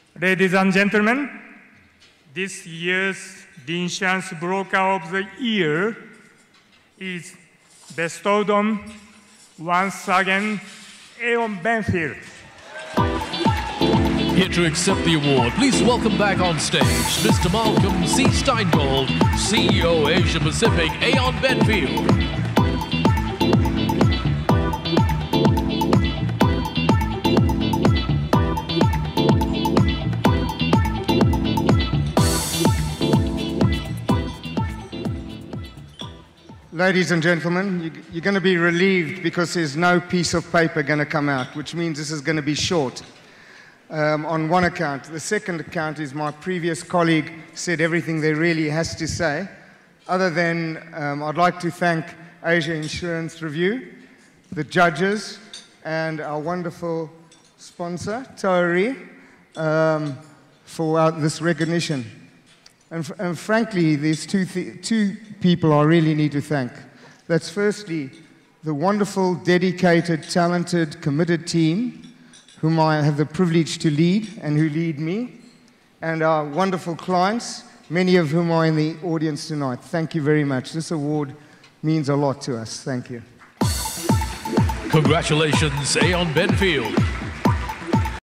Ladies and gentlemen, this year's The Insurance Broker of the Year is bestowed on, once again, Aon Benfield. Here to accept the award, please welcome back on stage Mr. Malcolm C. Steingold, CEO Asia Pacific, Aon Benfield. Ladies and gentlemen, you're going to be relieved because there's no piece of paper going to come out, which means this is going to be short. On one account. The second account is my previous colleague said everything there really has to say. Other than I'd like to thank Asia Insurance Review, the judges, and our wonderful sponsor, Torii, for this recognition. And frankly, there's two people I really need to thank. That's firstly the wonderful, dedicated, talented, committed team whom I have the privilege to lead and who lead me, and our wonderful clients, many of whom are in the audience tonight. Thank you very much. This award means a lot to us. Thank you. Congratulations, Aon Benfield.